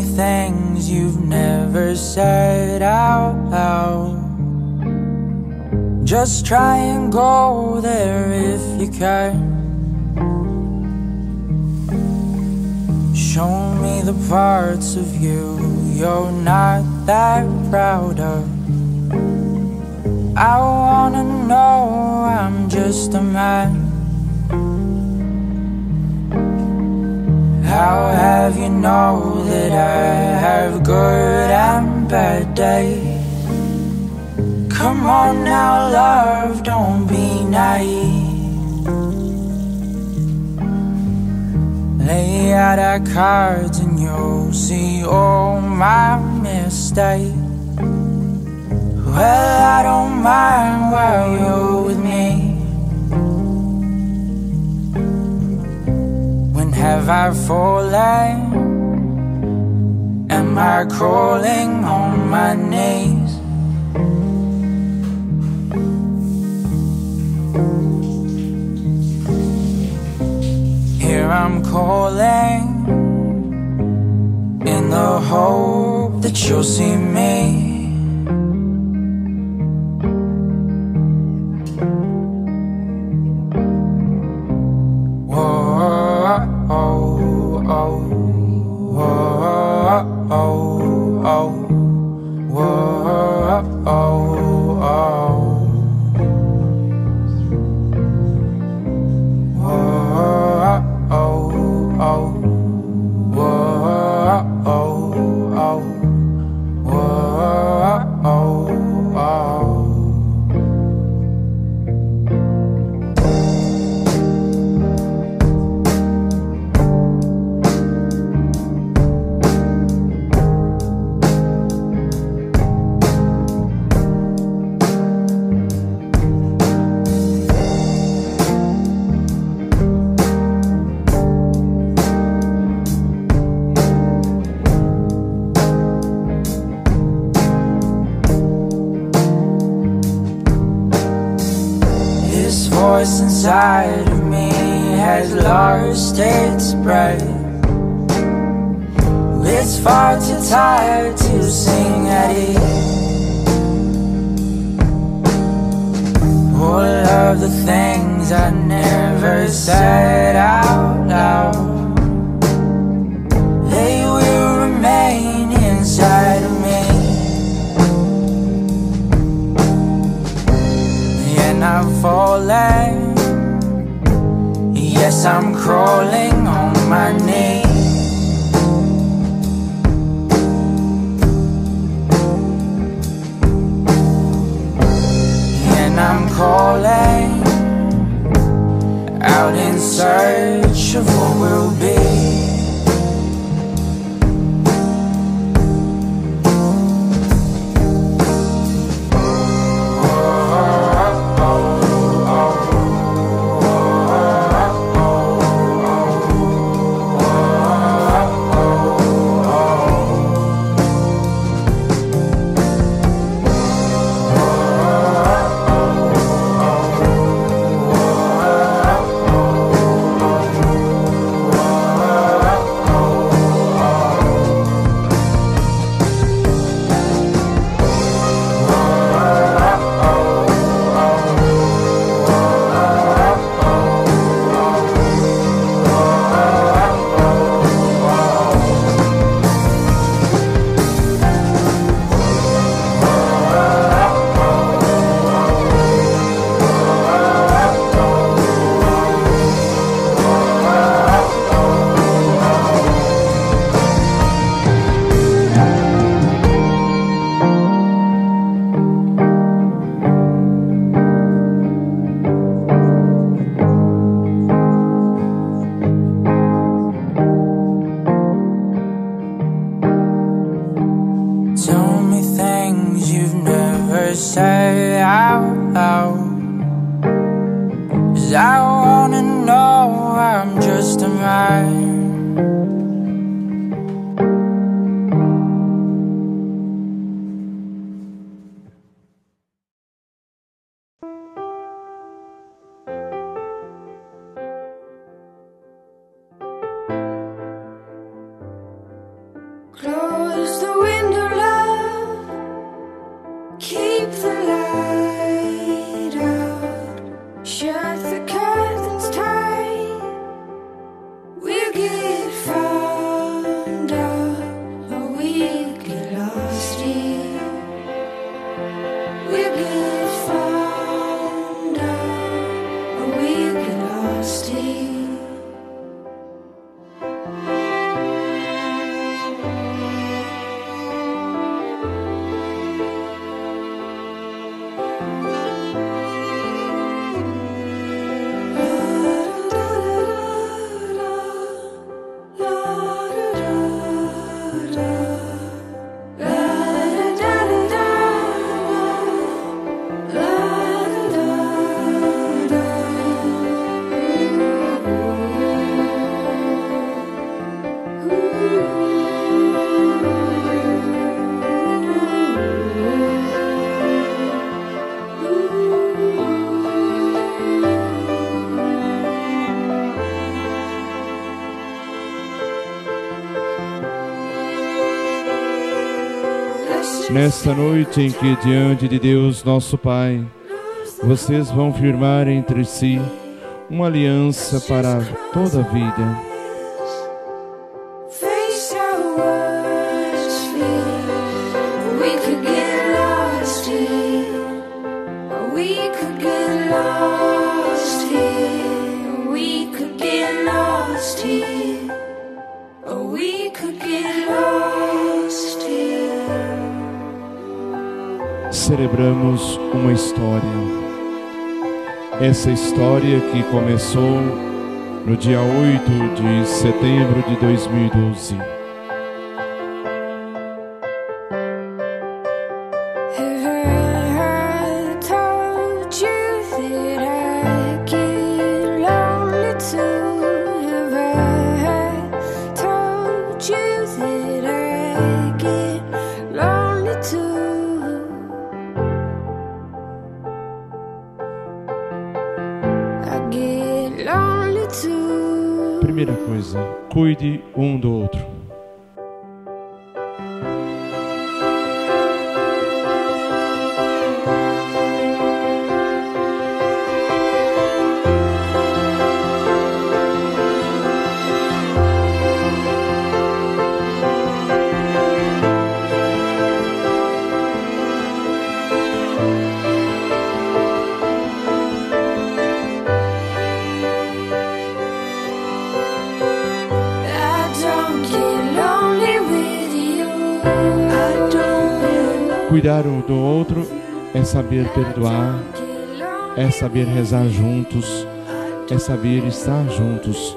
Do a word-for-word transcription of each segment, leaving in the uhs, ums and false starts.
things you've never said out loud. Just try and go there if you can. Show me the parts of you you're not that proud of. I wanna know I'm just a man. How have you know that I have good and bad days? Come on now, love, don't be naive. Lay out our cards and you'll see all my mistakes. Well, I don't mind while you're with me. When have I fallen? Am I crawling on my knees? Here I'm calling in the hope that you'll see me. Voice inside of me has lost its breath. It's far too tired to sing at ease. All of the things I never said out loud, they will remain inside of me. And I'm falling, yes, I'm crawling on my knees. And I'm calling out in search of what will be. Say out loud, 'cause I wanna know I'm just a man. Close the window, love. Keep the light out. Shut the curtains tight. We'll get found out, or we'll get lost here. We'll get found out, or we'll get lost here. Nesta noite em que diante de Deus nosso Pai, vocês vão firmar entre si uma aliança para toda a vida. Celebramos uma história. Essa história que começou no dia oito de setembro de dois mil e doze. Primeira coisa, cuide um do outro. Cuidar um do outro é saber perdoar, é saber rezar juntos, é saber estar juntos.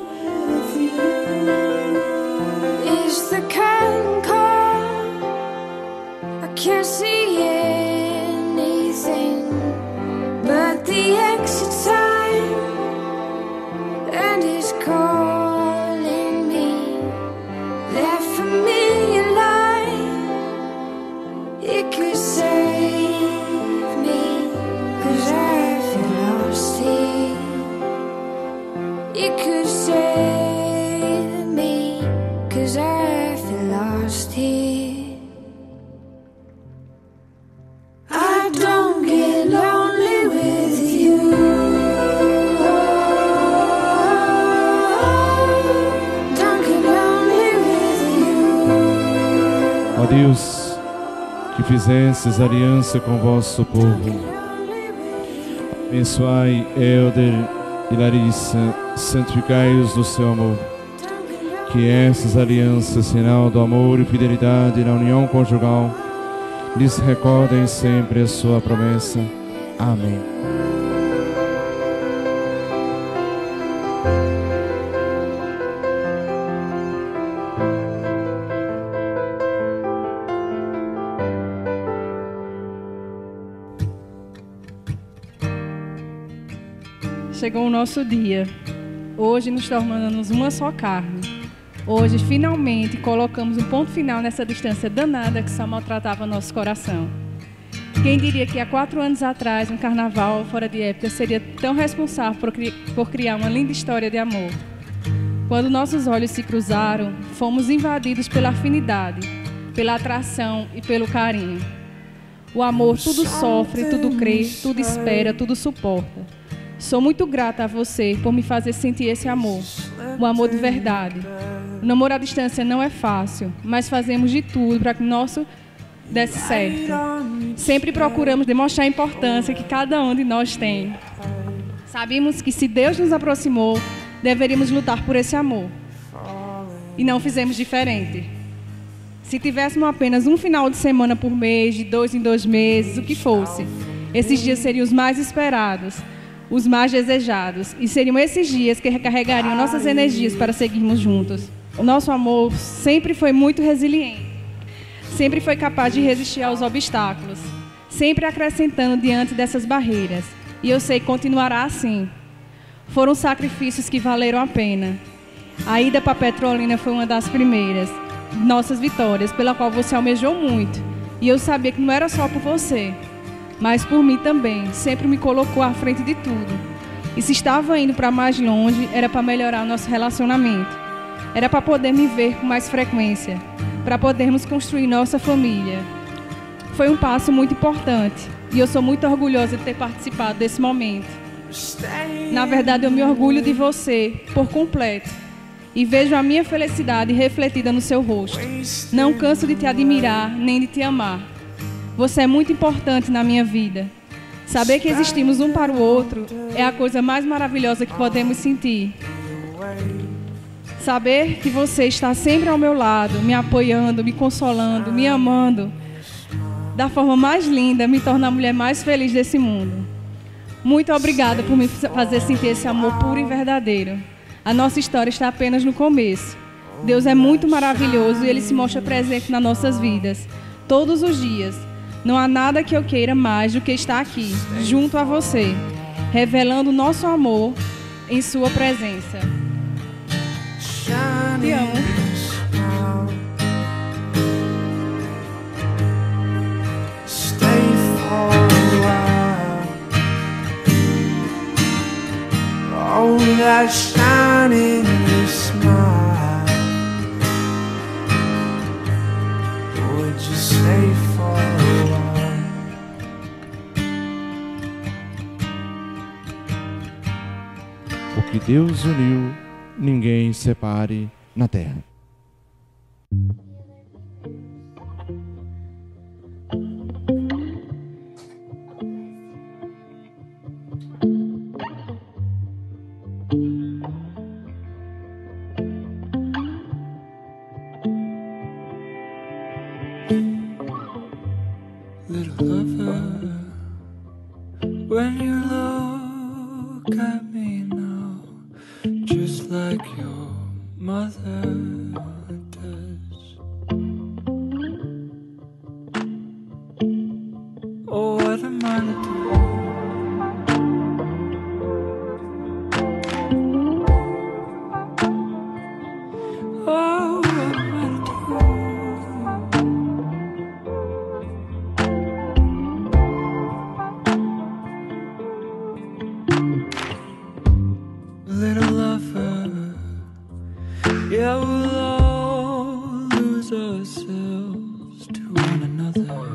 Ó Deus, que fizestes aliança com o vosso povo, abençoai Helder e Larissa, santificai-os no seu amor. Que essas alianças, sinal do amor e fidelidade na união conjugal, lhes recordem sempre a sua promessa. Amém. Chegou o nosso dia. Hoje nos tornamos uma só carne. Hoje, finalmente, colocamos um ponto final nessa distância danada que só maltratava nosso coração. Quem diria que há quatro anos atrás, um carnaval fora de época seria tão responsável por, cri por criar uma linda história de amor? Quando nossos olhos se cruzaram, fomos invadidos pela afinidade, pela atração e pelo carinho. O amor tudo sofre, tudo crê, tudo espera, tudo suporta. Sou muito grata a você por me fazer sentir esse amor, o amor de verdade. O namoro à distância não é fácil, mas fazemos de tudo para que o nosso desse certo. Sempre procuramos demonstrar a importância que cada um de nós tem. Sabemos que se Deus nos aproximou, deveríamos lutar por esse amor. E não fizemos diferente. Se tivéssemos apenas um final de semana por mês, de dois em dois meses, o que fosse, esses dias seriam os mais esperados, os mais desejados. E seriam esses dias que recarregariam nossas energias para seguirmos juntos. O nosso amor sempre foi muito resiliente. Sempre foi capaz de resistir aos obstáculos. Sempre acrescentando diante dessas barreiras. E eu sei que continuará assim. Foram sacrifícios que valeram a pena. A ida para Petrolina foi uma das primeiras nossas vitórias, pela qual você almejou muito. E eu sabia que não era só por você, mas por mim também. Sempre me colocou à frente de tudo. E se estava indo para mais longe, era para melhorar o nosso relacionamento. Era para poder me ver com mais frequência, para podermos construir nossa família. Foi um passo muito importante e eu sou muito orgulhosa de ter participado desse momento. Na verdade, eu me orgulho de você por completo e vejo a minha felicidade refletida no seu rosto. Não canso de te admirar nem de te amar. Você é muito importante na minha vida. Saber que existimos um para o outro é a coisa mais maravilhosa que podemos sentir. Saber que você está sempre ao meu lado, me apoiando, me consolando, me amando, da forma mais linda, me torna a mulher mais feliz desse mundo. Muito obrigada por me fazer sentir esse amor puro e verdadeiro. A nossa história está apenas no começo. Deus é muito maravilhoso e Ele se mostra presente nas nossas vidas, todos os dias. Não há nada que eu queira mais do que estar aqui, junto a você, revelando o nosso amor em sua presença. Te amo. Oh, that shining smile. Would you stay for a while? O que Deus uniu, ninguém separe na terra. Little lover, when you look at me now, just like your mother does. Oh, what am I to do? Oh, what am I to do? Little lover, yeah, we'll all lose ourselves to one another,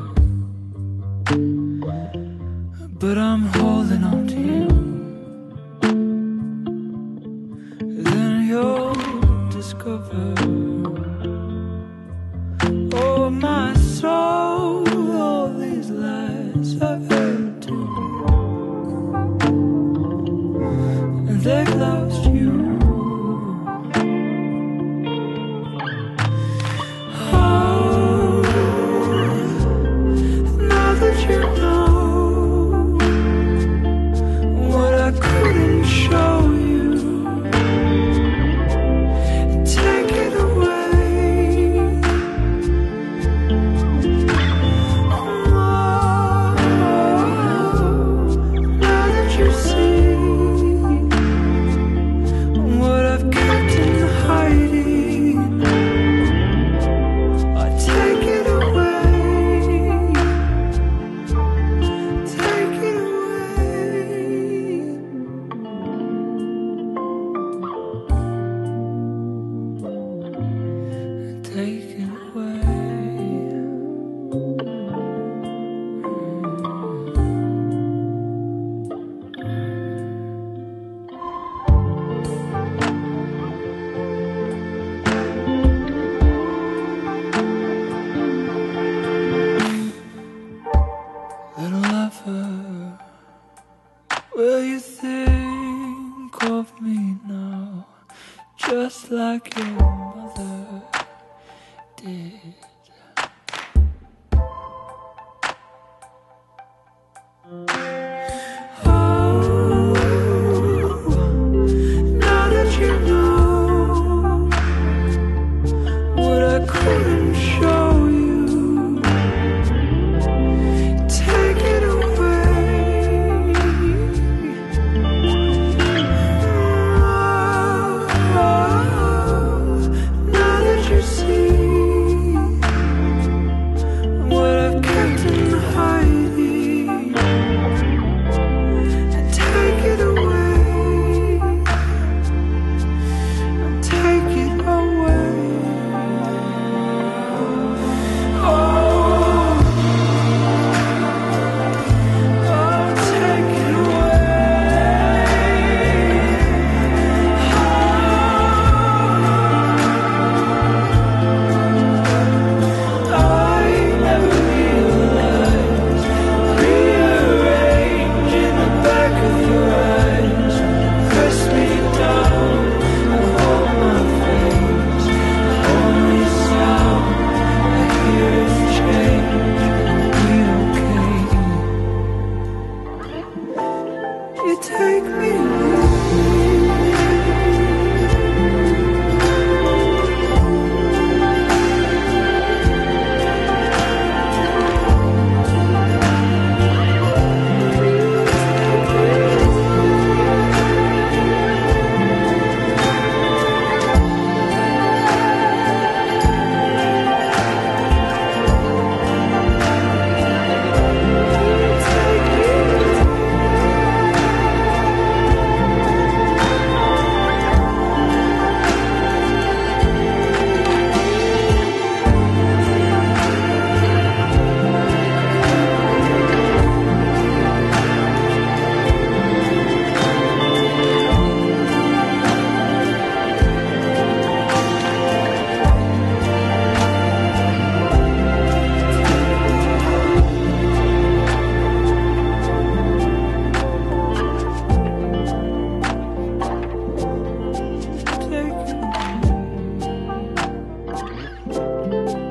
but I'm holding on to you. Then you'll discover, oh my soul, all these lies I've heard too, and they've lost you. Oh, take it away. Little lover, will you think of me now, just like your mother did? Oh, now that you know what I couldn't show you, take it away. Oh, now that you see what I've kept in hiding, and take it away, and take it away. Oh, oh, take it away. I never realized, rearrange in the back of your eyes, press me down and hold my face. The only sound I hear is change. Be okay. You take me away. Take it away.